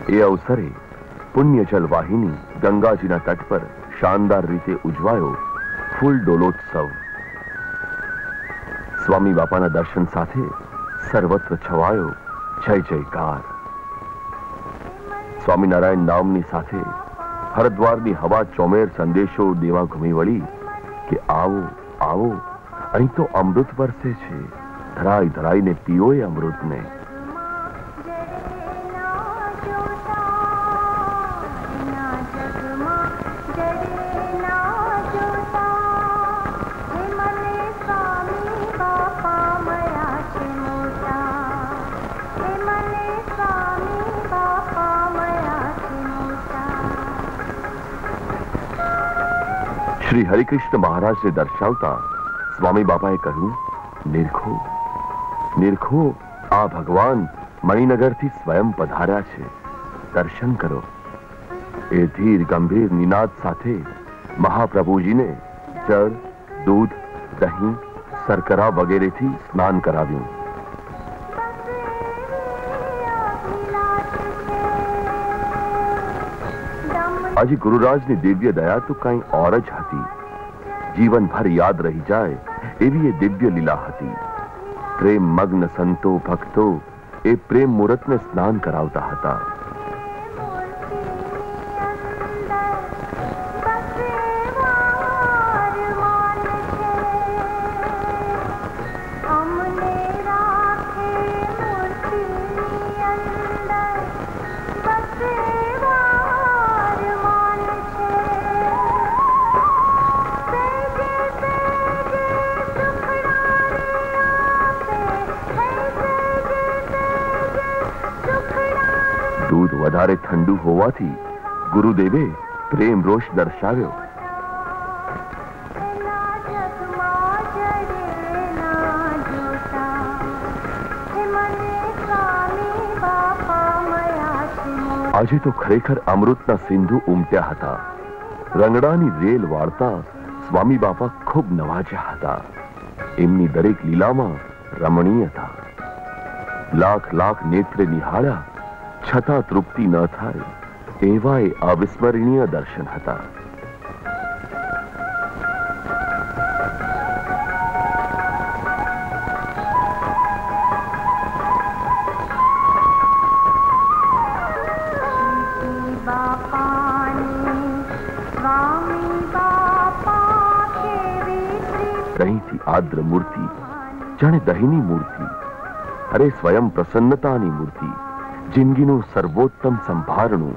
એ અવસરે પુણ્યજલ વાહિની ગંગાજીના તટ પર શાનદાર રીતે ઉજવાયો ફૂલ ડોલોત્સવ. સ્વામી બાપાના દર્શન સાથે સર્વત્ર છવાયો જય જયકાર. સ્વામિનારાયણ નામની સાથે હરદ્વારની હવા ચોમેર સંદેશો દેવા ઘૂમી વળી કે આવો આવો, અહીં તો અમૃત વરસે છે, ધરાઈ ધરાઈને પીઓ એ અમૃતને. શ્રી હરિકૃષ્ણ મહારાજને દર્શાવતા સ્વામી બાપાએ કહ્યું, નિરખો નિરખો, આ ભગવાન મણિનગરથી સ્વયં પધાર્યા છે, દર્શન કરો. એ ધીર ગંભીર નિનાદ સાથે મહાપ્રભુજીને જળ, દૂધ, દહીં, શર્કરા વગેરેથી સ્નાન કરાવ્યું. આજે ગુરુરાજની દિવ્ય દયા તો કઈ ઓર જ હતી. જીવનભર યાદ રહી જાય એવી એ દિવ્ય લીલા હતી. પ્રેમ મગ્ન સંતો ભક્તો એ પ્રેમ મુહૂર્તને સ્નાન કરાવતા હતા. દૂધ વધારે ઠંડુ હોવાથી ગુરુદેવે પ્રેમ રોષ દર્શાવ્યો. આજે તો ખરેખર અમૃતના સિંધુ ઉમટ્યા હતા. રંગડાની રેલ વાળતા સ્વામી બાપા ખૂબ નવાજ્યા હતા. એમની દરેક લીલામાં રમણીયતા. લાખ લાખ નેત્રે નિહાળ્યા છતાં તૃપ્તિ ન થાય એવા એ અવિસ્મરણીય દર્શન હતા. દહીંથી આદ્ર મૂર્તિ, જાણે દહીંની મૂર્તિ, અરે સ્વયં પ્રસન્નતાની મૂર્તિ, જિંદગીનું સર્વોત્તમ સંભારણું.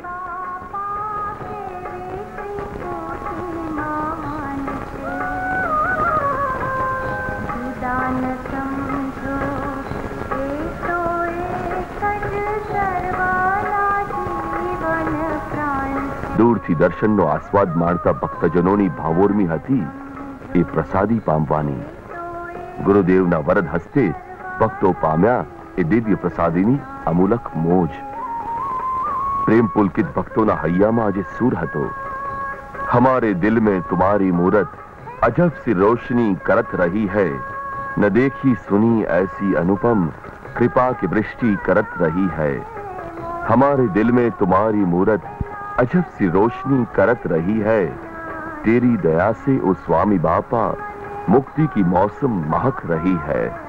દૂરથી દર્શનનો આસ્વાદ માણતા ભક્તજનોની ભાવોર્મી હતી એ પ્રસાદી પામવાની. ગુરુદેવના વરદ હસ્તે ભક્તો પામ્યા એ દિવ્ય પ્રસાદીની અમૂલક મોજ. प्रेम पुलकित भक्तों ना हैया में आज सुर हतो। हमारे दिल में तुम्हारी मूरत अजब सी रोशनी करत रही है, न देखी सुनी ऐसी अनुपम कृपा की वृष्टि करत रही है। हमारे दिल में तुम्हारी मूरत अजब सी रोशनी करत रही है, तेरी दया से ओ स्वामी बापा मुक्ति की मौसम महक रही है।